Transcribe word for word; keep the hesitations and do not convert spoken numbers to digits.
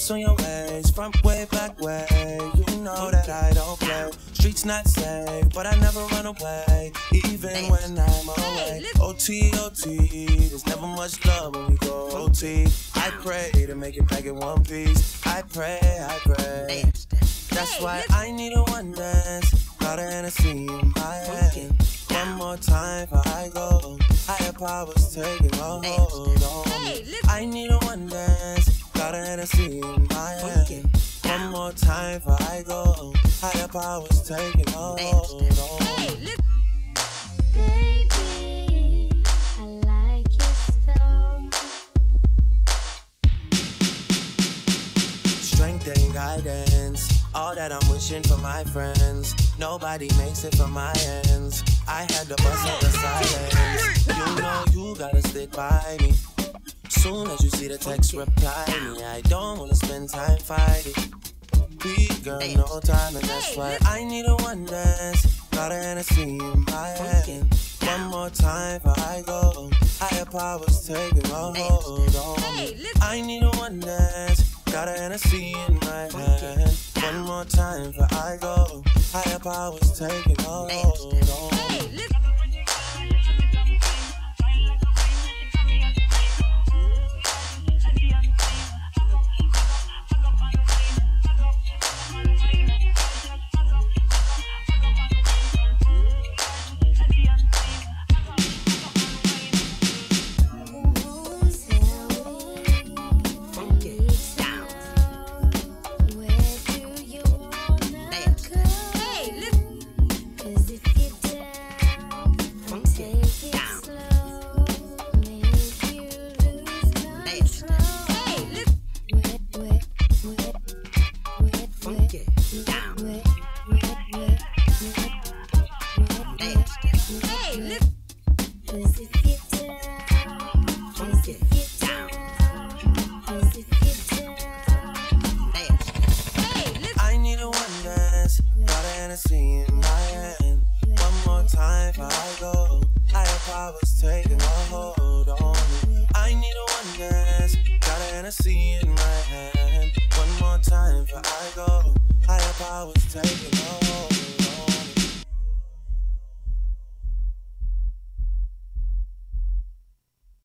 hips on your waist, front way, back way. You know that I don't play. Streets not safe, but I never run away, even when I'm away. O T, O T, there's never much love when we go O T. I pray to make it back in one piece. I pray, I pray. That's why I need a one dance. Got a Hennessy in my hand. One more time before I go. Higher powers taking a hold on me. I need a one dance. Got a Hennessy in my hand. One more time before I go. Higher powers taking a hold on me. Baby, I like your style. Strength and guidance, all that I'm wishing for my friends. Nobody makes it from my ends. I had to bust up the silence. You know you gotta stick by me. Soon as you see the text, reply me. I don't wanna spend time fighting. We girl, no time, and that's why I need a one dance. Got a Hennessy in my hand. One more time before I go. Higher powers taking a hold on me. I need a one dance. Got a Hennessy in my hand. One more time before I go. Higher powers taking a hold on me. I need a one dance. Got a Hennessy in my hand. One more time before I go. Higher powers taking a hold on me. I need a one dance. Got a Hennessy in my hand. One more time before I go. Higher powers taking a hold.